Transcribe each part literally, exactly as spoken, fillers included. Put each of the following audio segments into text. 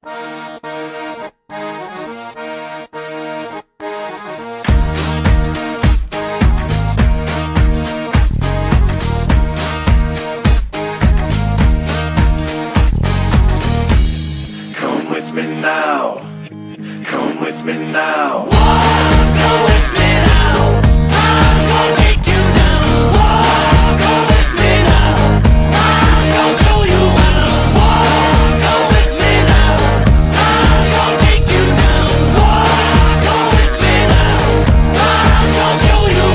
Come with me now, come with me now. Go with me now, I'm gonna take you down. Go with me now, I'm gonna show you how. Go with me now, I'm gonna take you down. Go with me now, I'm gonna show you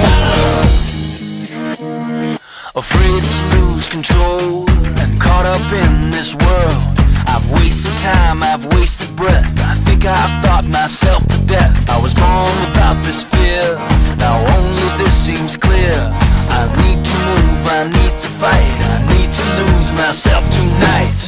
how. Afraid to lose control and caught up in this world. I've wasted time, I've wasted breath. I think I've thought myself to death. I was born without this fear, now only this seems clear. I need to move, I need to fight, I need to lose myself tonight.